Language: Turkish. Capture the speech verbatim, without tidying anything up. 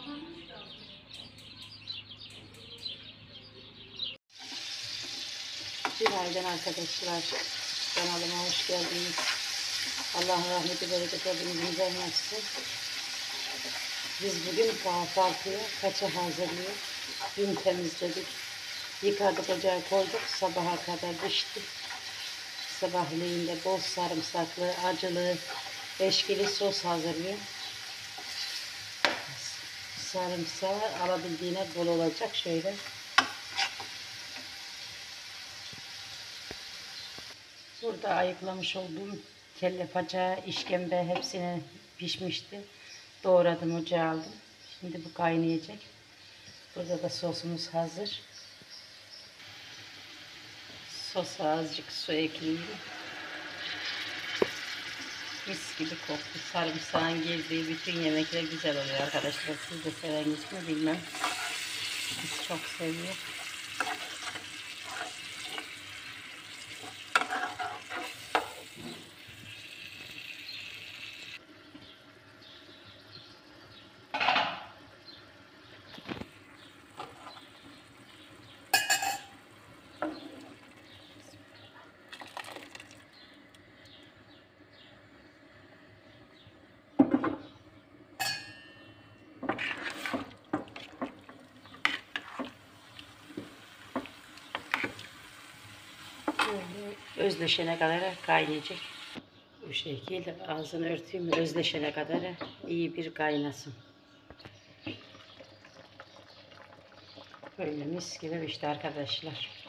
Günaydın arkadaşlar. Kanalıma hoş geldiniz. Allah'ın rahmeti bereketi hepinizin üzerine olsun. Biz bugün kahvaltıya kaça hazırlıyoruz? Dün temizledik. Yıkadık, ocağa koyduk. Sabaha kadar pişti. Sabahleyin de bol sarımsaklı, acılı, eşkili sos hazırlıyorum. Sarımsağı alabildiğine bol olacak şöyle. Burada ayıklamış olduğum kelle paça, işkembe hepsini pişmişti. Doğradım, ocağa aldım. Şimdi bu kaynayacak. Burada da sosumuz hazır. Sosa azıcık su ekleyeyim. Mis gibi koktu. Sarımsağın girdiği bütün yemekler güzel oluyor arkadaşlar. Siz de seveniz mi bilmem. Biz çok seviyoruz. Özleşene kadar kaynayacak. Bu şekilde ağzını örteyim, özleşene kadar iyi bir kaynasın. Böyle mis gibi işte arkadaşlar.